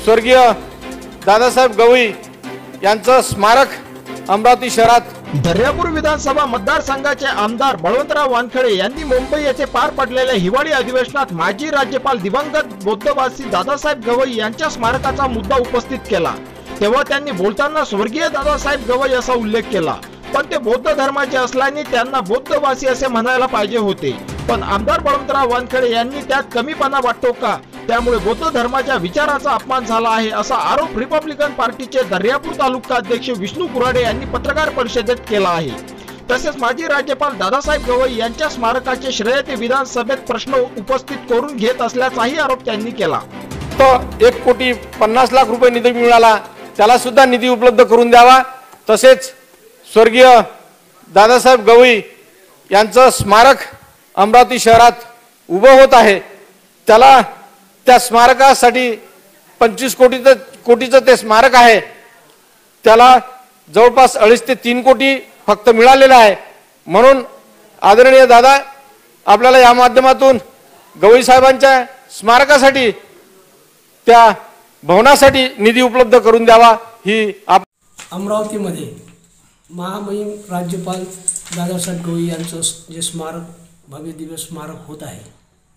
स्वर्गीय दादासाहेब गवई यांचं स्मारक अमरावती शहरात दर्यापूर विधानसभा मतदारसंघाचे आमदार बळवंतराव वानखेडे यांनी मुंबई येथे पार पडलेल्या हिवाळी अधिवेशनात माजी राज्यपाल दिवंगत बौद्धवासी दादासाहेब गवई यांच्या स्मारकाचा मुद्दा उपस्थित केला। तेव्हा त्यांनी बोलताना स्वर्गीय दादासाहेब गवई असा उल्लेख केला, पण ते बौद्ध धर्माचे असल्याने त्यांना बौद्धवासी असे म्हणायला पाहिजे होते। पण आमदार बळवंतराव वानखेडे यांनी त्यात कमीपणा वाटतो का? त्यामुळे बौद्ध धर्माच्या विचाराचा अपमान झाला आहे असा आरोप रिपब्लिकन पार्टीचे दर्यापूर तालुका अध्यक्ष विष्णू कुराडे यांनी पत्रकार परिषदेत केला आहे। तसेच माजी राज्यपाल दादासाहेब गवई यांच्या स्मारकाचे श्रेय ते विधानसभेत प्रश्न उपस्थित करून घेत असल्याचाही आरोप त्यांनी केला। तो 1,50,00,000 रुपये निधी मिळाला, त्याला सुद्धा निधी उपलब्ध करून द्यावा। तसेच स्वर्गीय दादासाहेब गवई यांचं स्मारक अमरावती शहरात उभं होत आहे, त्याला त्या स्मारकासाठी 25 कोटीचं ते स्मारक आहे, त्याला जवळपास 2.5 ते 3 कोटी फक्त मिळालेला आहे। म्हणून आदरणीय दादा, आपल्याला या माध्यमातून गवई साहेबांच्या स्मारकासाठी त्या भवनासाठी निधी उपलब्ध करून द्यावा ही अमरावतीमध्ये महामहिम राज्यपाल दादासाहेब गवई यांचं जे स्मारक भव्य दिव्य स्मारक होत आहे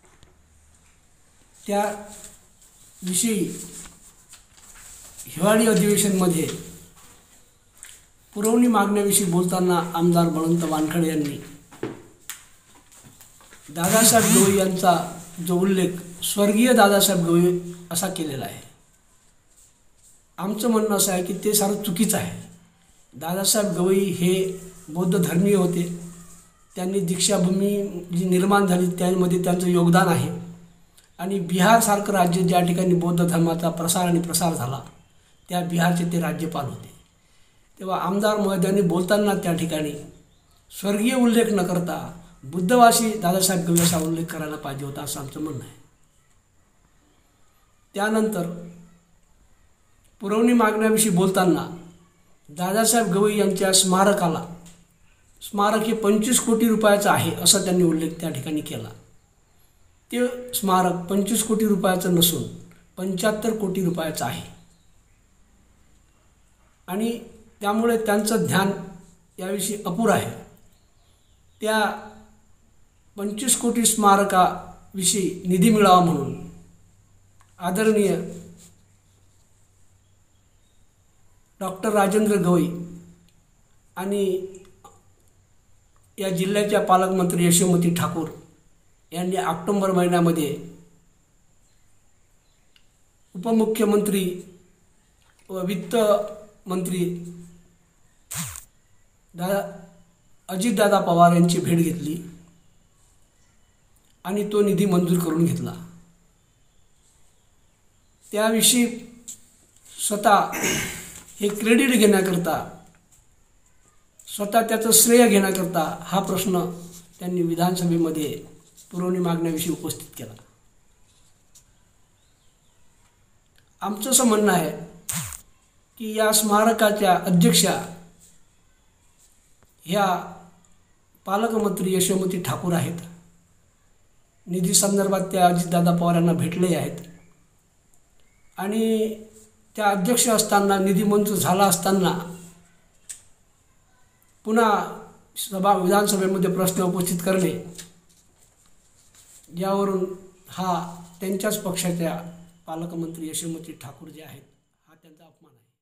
त्या विषयी हिवाळी अधिवेशनमध्ये पुरवणी मागण्याविषयी बोलताना आमदार बळवंत वानखेडे यांनी दादासाहेब गवई यांचा जो उल्लेख स्वर्गीय दादासाहेब गवई असा केलेला आहे। आमचं म्हणणं असं आहे की ते सारं चुकीचं आहे। दादासाहेब गवई हे बौद्ध धर्मीय होते, त्यांनी दीक्षाभूमी जी निर्माण झाली त्यामध्ये त्यांचं योगदान आहे आणि बिहारसारखं राज्य ज्या ठिकाणी बौद्ध धर्माचा प्रसार झाला त्या बिहारचे ते राज्यपाल होते। तेव्हा आमदार महोदयांनी बोलताना त्या ठिकाणी स्वर्गीय उल्लेख न करता बुद्धवासी दादासाहेब गवई असा उल्लेख करायला पाहिजे होता असं आमचं म्हणणं आहे। त्यानंतर पुरवणी मागण्याविषयी बोलताना दादासाहेब गवई यांच्या स्मारकाला स्मारक हे 25 कोटी रुपयाचं आहे असा त्यांनी उल्लेख त्या ठिकाणी केला। ते स्मारक 25 कोटी रुपयाचं नसून 75 कोटी रुपयाचं आहे आणि त्यामुळे त्यांचं ध्यान याविषयी अपुरं आहे। त्या 25 कोटी स्मारकाविषयी निधी मिळावा म्हणून आदरणीय डॉक्टर राजेंद्र गवई आणि या जिल्ह्याच्या पालकमंत्री यशोमती ठाकूर यांनी ऑक्टोबर महिन्यामध्ये उपमुख्यमंत्री व वित्त मंत्री अजितदादा पवार यांची भेट घेतली आणि तो निधी मंजूर करून घेतला। त्याविषयी स्वतः हे क्रेडिट घेण्याकरता, स्वतः त्याचं श्रेय घेण्याकरता हा प्रश्न त्यांनी विधानसभेमध्ये पुरवणी मागण्याविषयी उपस्थित केला। आमचं असं म्हणणं आहे की या स्मारकाच्या अध्यक्षा ह्या पालकमंत्री यशोमती ठाकूर आहेत। निधी संदर्भात त्या अजितदादा पवार यांना भेटले आहेत आणि त्या अध्यक्ष असताना निधी मंजूर झाला असताना पुन्हा विधानसभेमध्ये प्रश्न उपस्थित करणे यावरून हा त्यांच्याच पक्षाच्या पालकमंत्री यशोमती ठाकूर जे आहेत हा त्यांचा अपमान आहे।